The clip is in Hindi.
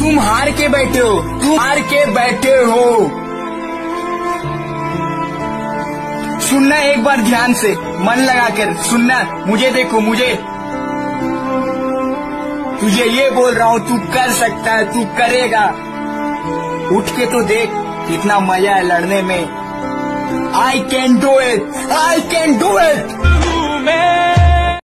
तुम हार के बैठे हो, तुम हार के बैठे हो। सुनना एक बार ध्यान से, मन लगाकर सुनना, मुझे देखो, मुझे तुझे ये बोल रहा हूँ, तू कर सकता है, तू करेगा। उठ के तो देख, कितना मजा है लड़ने में। I can do it, I can do it।